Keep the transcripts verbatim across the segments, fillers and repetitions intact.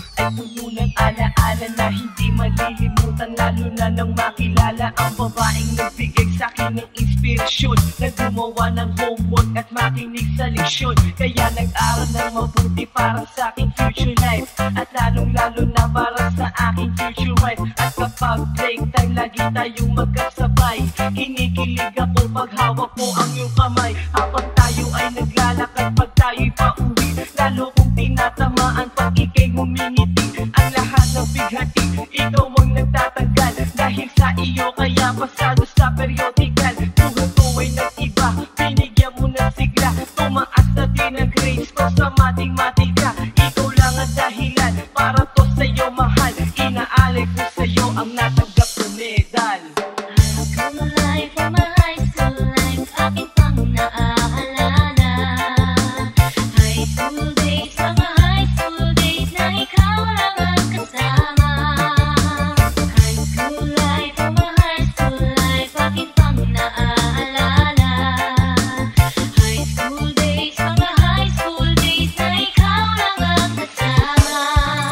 ay puno ng alaala na hindi malilimutan, lalo na nang makilala ang babaeng nagbigay sa'kin ng inspirasyon, na gumawa ng homework at makinig sa leksyon. Kaya nag-aral ng mabuti para sa aking future life, at lalong lalo na para sa aking future wife. At kapag break time, lagi tayong magkasabay. Kinikilig ako pag hawak mo ang iyong kamay, habang tayo ay naglalakad pag tayo'y pauwi. Lalo kong tinatamaan pag ika'y humingiti, ang lahat ng bighati, ikaw ang nagtatanggal. Dahil sa iyo kaya pasado sa periodical, buhay ko ay nag-iba, binigyan mo ng sigla. Tumaas na din ang grades ko sa matematika. Ikaw lang ang dahilan para to sa'yo mahal, inaalay ko sa'yo ang natanggap na medal. High school life, oh my high school life, aking pang naaalala. High school days, mga high school days na ikaw lang ang kasama. High school life, oh my high school life, aking pang naaalala. High school days, mga high school days na ikaw lang ang kasama.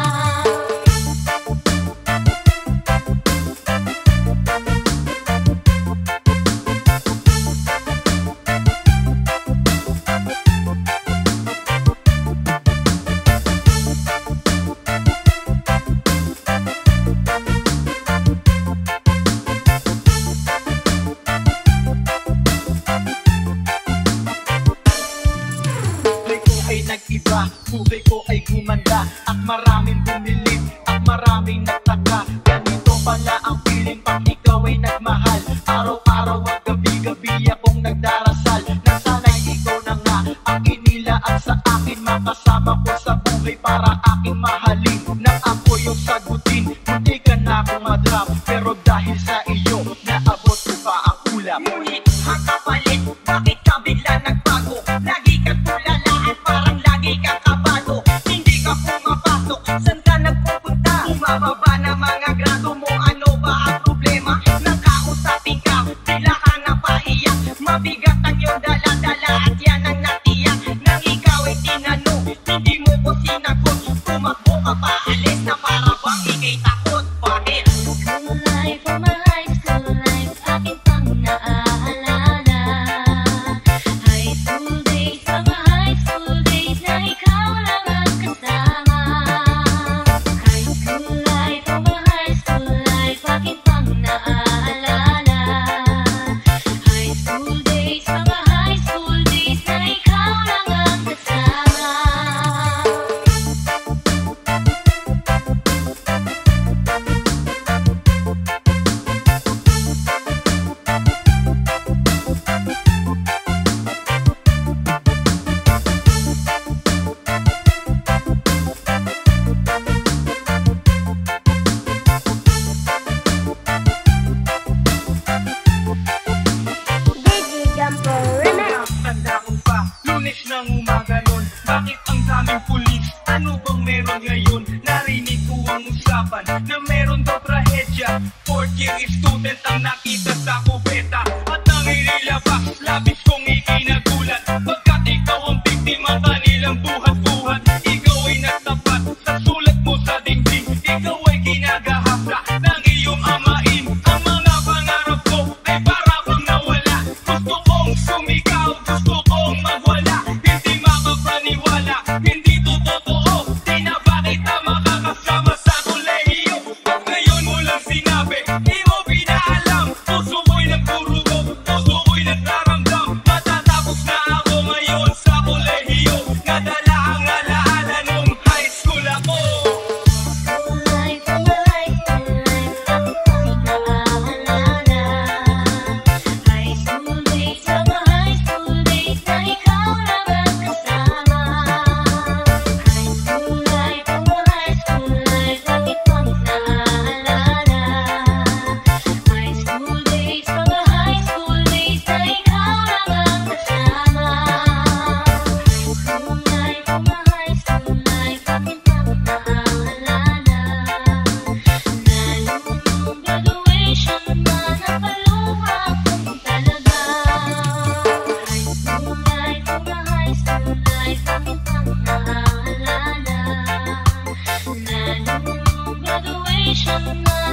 Buhay ko ay nag-iba, buhay ko ay gumanda, at maraming bumilib, at maraming nagtaka. Ganito pala ang feeling pag ikaw ay nagmahal. Araw-araw at gabi-gabi akong nagdarasal, na sana'y ikaw na nga ang inilaan sa akin, makasama ko sa buhay para aking mahalin. Nang ako yung sagutin, hindi ka na akong madrap, pero dahil sa iyo, naabot ko pa ang ulap. Ngunit ang kapalit, bakit ka bigla nagbago? Lagi ka tulala at parang lagi ka kabado. Hindi ka pumapasok, saan ka nagpupunta? Bumababa na mga grado mo, ano ba ang problema? Nakausapin ka, bigla ka napaiyak. Mabigat ang iyong dala-dala at yan ang natiyak. Nang ikaw ay tinanong, hindi mo ko sinagot. Tumakbo ka pa, alis na para bang ika'y takot. Bakit? School life, oh my high school life, aking pang naaalala. High school days, mga high school days na ikaw lang ang kasama. High school life, oh my high school life, aking pang naaalala. High school days, mga high school days na ikaw lang ang kasama. Tanda ko pa, Lunes ng umaga nun, bakit ang daming pulis? Ano bang meron ngayon? Narinig ko ang usapan na meron daw trahedya. Fourth year student ang nakita sa kubeta, at nang inilabas, labis kong ikinagulat. Pagkat ikaw ang biktima, kanilang buhat-buhat. Ikaw ay nagtapat sa sulat mo sa dingding. Ikaw ay ginagahapla ng iyong amain. Ang mga pangarap ko ay para bang nawala. Gusto kong sumigaw, gusto kong magwala. Hindi makapaniwala, hindi to totoo. Di na ba kita makakasama sa kolehiyo? At ngayon mo lang sinabi, di mo pinaalam. Puso ko'y nagdurugo, puso ko'y nagdaramdam. Matatapos na ako ngayon sa kolehiyo. Nadala siyang